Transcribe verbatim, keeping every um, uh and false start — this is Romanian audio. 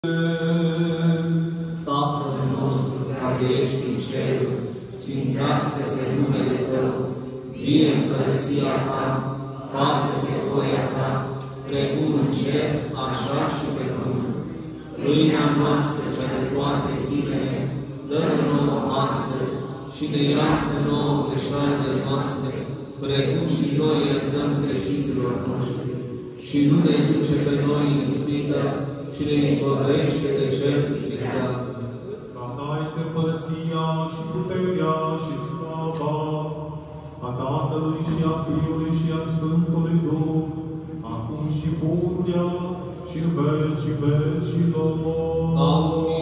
Tatăl nostru care ești în ceruri, sfințească-se numele Tău, vie împărăția Ta, facă-se voia Ta, precum în cer, așa și pe pământ. Pâinea noastră cea de toate zilele, dă-ne nouă astăzi și ne iartă nouă greșalile noastre, precum și noi iertăm greșiților noștri. Și nu ne duce pe noi în ispită, și ne izbăvește de cel viclean. A Ta este împărăția și puterea și slava, a Tatălui și a Fiului și a Sfântului Duh, acum și pururea și în vecii vecilor. Amin.